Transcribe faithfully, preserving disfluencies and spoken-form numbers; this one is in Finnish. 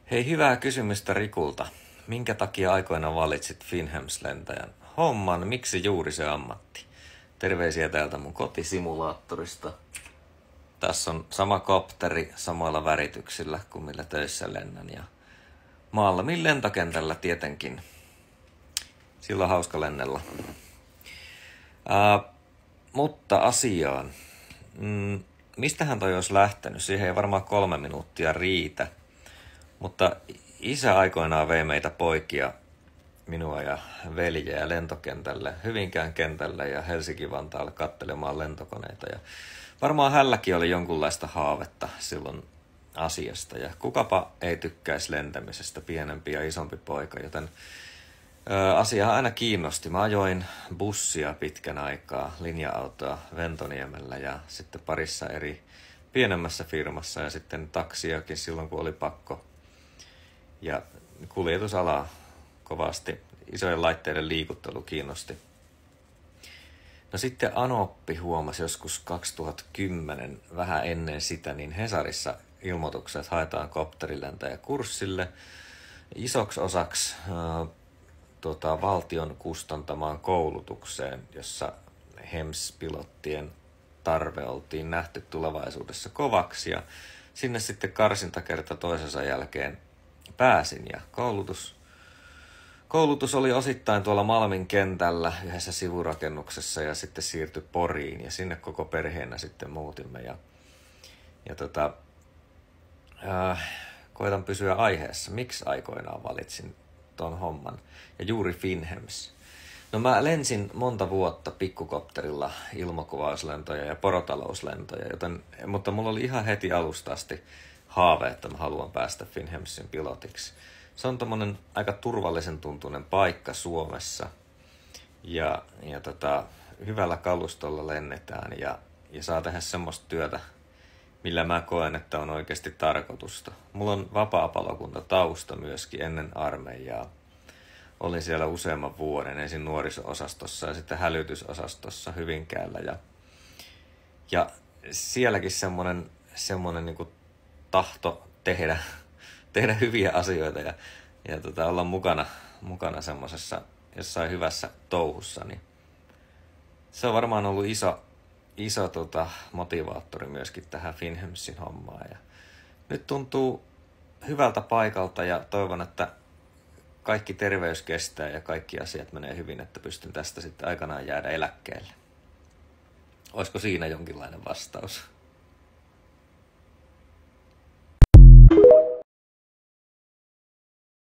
Hei, hyvää kysymystä Rikulta. Minkä takia aikoina valitsit Finhems-lentäjän homman? Miksi juuri se ammatti? Terveisiä täältä mun kotisimulaattorista. Tässä on sama kopteri samoilla värityksillä kuin millä töissä lennän. Ja Malmin lentokentällä tietenkin. Sillä on hauska lennellä. Ää, mutta asiaan. Mm, mistähän toi olisi lähtenyt? Siihen ei varmaan kolme minuuttia riitä. Mutta isä aikoinaan vei meitä poikia, minua ja veljeä lentokentälle, Hyvinkään kentälle ja Helsinki-Vantaalle katselemaan lentokoneita. Ja varmaan hälläkin oli jonkunlaista haavetta silloin asiasta. Ja kukapa ei tykkäisi lentämisestä, pienempi ja isompi poika, joten ö, asia aina kiinnosti. Mä ajoin bussia pitkän aikaa, linja-autoa Ventoniemellä ja sitten parissa eri pienemmässä firmassa ja sitten taksiakin silloin, kun oli pakko. Ja kuljetusalaa kovasti, isojen laitteiden liikuttelu kiinnosti. No sitten Anoppi huomasi joskus kaksituhattakymmenen, vähän ennen sitä, niin Hesarissa ilmoitukset, että haetaan kopterilentäjä kurssille isoksi osaksi äh, tota, valtion kustantamaan koulutukseen, jossa H E M S-pilottien tarve oltiin nähty tulevaisuudessa kovaksi. Ja sinne sitten karsintakerta toisensa jälkeen pääsin ja koulutus, koulutus oli osittain tuolla Malmin kentällä yhdessä sivurakennuksessa ja sitten siirtyi Poriin ja sinne koko perheenä sitten muutimme ja, ja tota, äh, koitan pysyä aiheessa. Miksi aikoinaan valitsin ton homman ja juuri Finhems? No mä lensin monta vuotta pikkukopterilla ilmakuvauslentoja ja porotalouslentoja, joten, mutta mulla oli ihan heti alusta asti haave, että mä haluan päästä Finhemsin pilotiksi. Se on tommonen aika turvallisen tuntuinen paikka Suomessa. Ja, ja tota, hyvällä kalustolla lennetään ja, ja saa tehdä semmoista työtä, millä mä koen, että on oikeasti tarkoitusta. Mulla on vapaa-palokunta tausta myöskin ennen armeijaa. Olin siellä useamman vuoden ensin nuoriso-osastossa ja sitten hälytysosastossa Hyvinkäällä. Ja, ja sielläkin semmonen, semmonen niinku tahto tehdä, tehdä hyviä asioita ja, ja tota, olla mukana, mukana semmoisessa jossain hyvässä touhussa, niin se on varmaan ollut iso, iso tota, motivaattori myöskin tähän Finhemsin hommaan. Ja nyt tuntuu hyvältä paikalta ja toivon, että kaikki terveys kestää ja kaikki asiat menee hyvin, että pystyn tästä sitten aikanaan jäädä eläkkeelle. Olisiko siinä jonkinlainen vastaus?